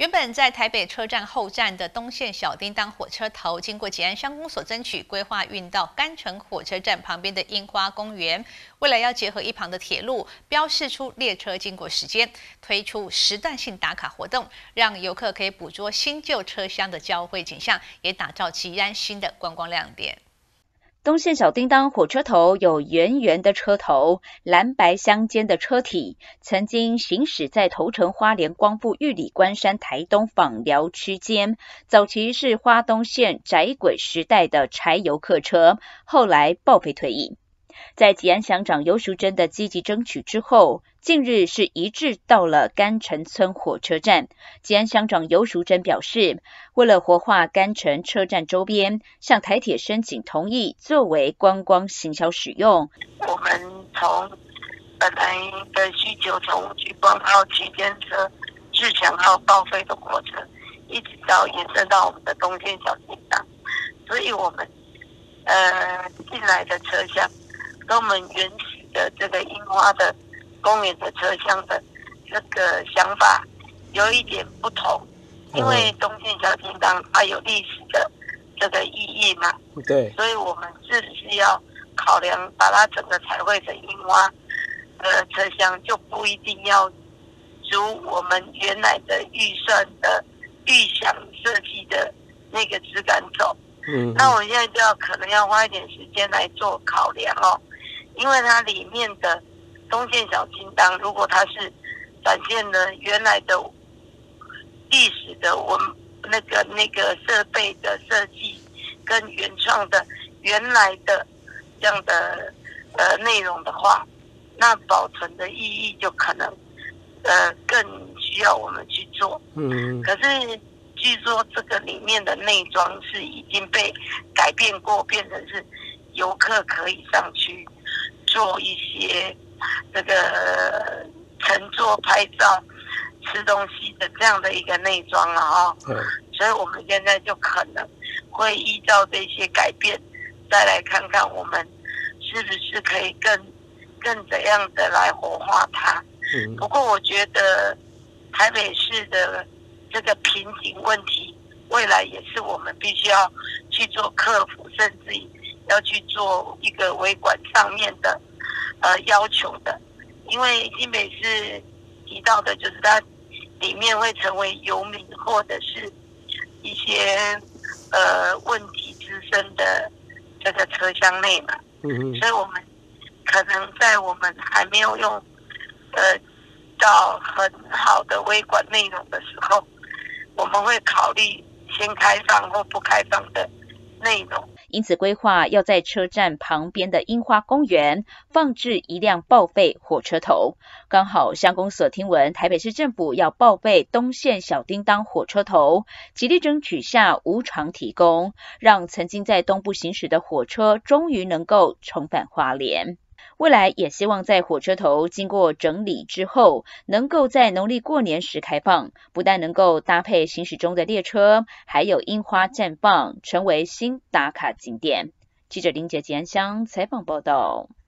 原本在台北车站后站的东线小叮当火车头，经过捷安乡公所争取，规划运到干城火车站旁边的樱花公园。未来要结合一旁的铁路，标示出列车经过时间，推出时段性打卡活动，让游客可以捕捉新旧车厢的交汇景象，也打造捷安新的观光亮点。 东线小叮当火车头有圆圆的车头，蓝白相间的车体，曾经行驶在头城花莲光复玉里关山台东枋寮区间，早期是花东线窄轨时代的柴油客车，后来报废退役。在捷安乡长游淑珍的积极争取之后，近日是移至到了干城村火车站。捷安乡长游淑珍表示，为了活化干城车站周边，向台铁申请同意作为观光行销使用。 我们从本来的需求，从莒光号区间车、自强号报废的火车，一直到延伸到我们的东线小叮当，所以我们进来的车厢跟我们原始的这个樱花的公园的车厢的这个想法有一点不同，因为东线小叮当它有历史的这个意义嘛， 对， 所以我们是不是要考量把它整个彩绘成樱花车厢，就不一定要如我们原来的预算的预想设计的那个质感走。那我现在就可能要花一点时间来做考量哦，因为它里面的东线小叮当，如果它是展现了原来的历史的那个设备的设计跟原创的原来的这样的内容的话，那保存的意义就可能更需要我们去做。可是据说这个里面的内装是已经被改变过，变成是游客可以上去做一些这个乘坐拍照吃东西的这样的一个内装了哈。所以我们现在就可能会依照这些改变，再来看看我们是不是可以更怎样的来活化它。不过我觉得台北市的这个瓶颈问题，未来也是我们必须要去做克服，甚至要去做一个维管上面的要求的。因为新北市提到的就是它里面会成为游民或者是一些问题滋生的这个车厢内嘛。所以我们可能在我们还没有用到很好的维管内容的时候，我们会考虑先开放或不开放的内容。 因此规划要在车站旁边的樱花公园放置一辆报废火车头。刚好乡公所听闻台北市政府要报废东线小叮当火车头，极力争取下无偿提供，让曾经在东部行驶的火车终于能够重返花莲。未来也希望在火车头经过整理之后，能够在农历过年时开放，不但能够搭配行驶中的列车，还有樱花绽放，成为新打卡景点。记者林杰捷安乡采访报道。